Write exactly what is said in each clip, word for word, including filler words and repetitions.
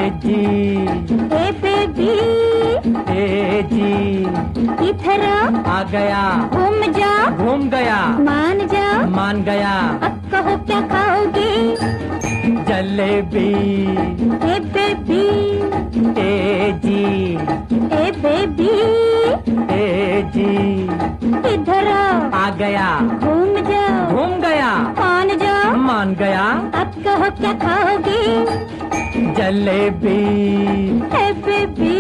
जी ए बेबी ए जी इधर आ गया, घूम जा घूम गया, मान जा मान गया। अब कहो क्या खाओगे? जलेबी ए बेबी ए जी ए बेबी ए जी इधर आ गया, घूम जा घूम गया, मान जा मान गया। अब कहो क्या खाओगे? जलेबी ए बेबी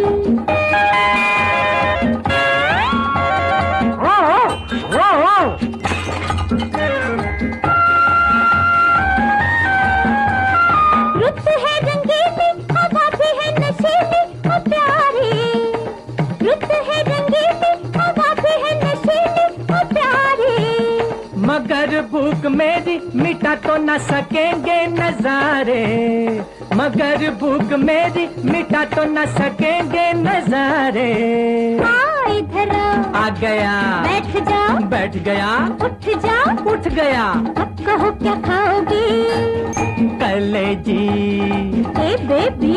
रुत है रंगीली हवा भी है नशीली ओ प्यारी, रुत है रंगीली हवा भी है नशीली ओ प्यारी। मगर भूख मेरी मिटा तो न सकेंगे नजारे, मगर भूख मेरी मिटा तो न सकेंगे नजारे। हाँ इधर आ गया, बैठ जा बैठ गया, उठ जा उठ गया। अब कहो क्या खाओगे? कलेजी ए बेबी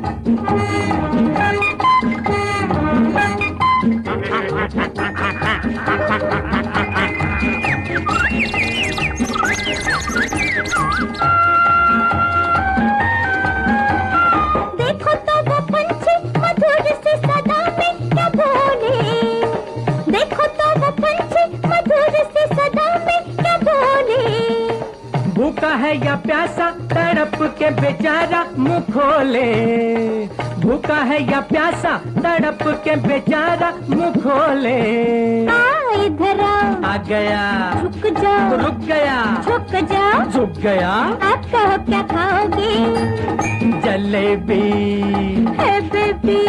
देखो तो वो पंछी मधुर सी सदा में क्या बोले, देखो तो वो पंछी मधुर सी सदा में क्या बोले। भूखा है या प्यासा तड़प के बेचारा मुंह खोले, भूखा है या प्यासा तड़प के बेचारा मुंह खोले। आ इधर आ गया, झुक जा रुक गया, झुक जा झुक गया। अब कहो क्या खाओगे? जलेबी हे बेबी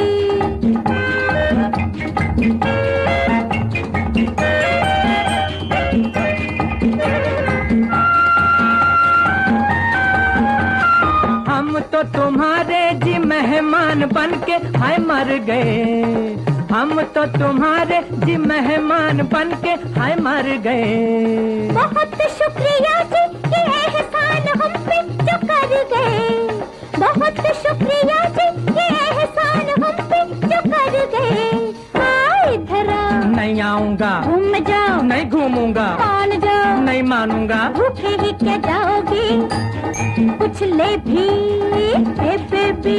हम तो तुम्हारे जी मेहमान बन के हाय मर गए, हम तो तुम्हारे जी मेहमान बन के हाय मर गए। बहुत शुक्रिया जी ये एहसान हम पे जो कर गए, बहुत शुक्रिया जी ये एहसान हम पे जो कर गए। हाँ इधर नहीं आऊंगा, घूम जाओ नहीं घूमूंगा, मान जाओ नहीं मानूंगा। भूखे ही क्या जाओगे? कुछ ले भी ए बेबी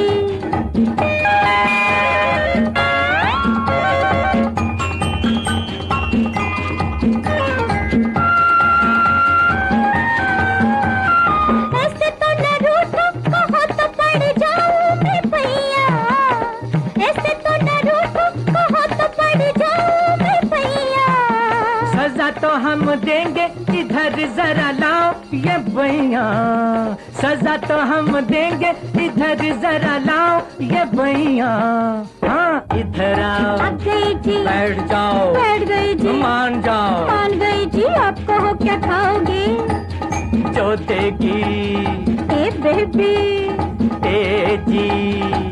ऐसे तो न रूठो कहो तो पड़ जाऊं मैं भैया, ऐसे तो न रूठो कहो तो पड़ जाऊं मैं भैया। सजा तो हम देंगे इधर जरा लाओ ये भैया, सजा तो हम देंगे इधर जरा लाओ ये भैया। हाँ इधर आओ, आ गई जी बैठ जाओ, बैठ गई जी मान जाओ। मान गई जी आप कहो क्या खाओगे? जो देगी ए बेबी ए जी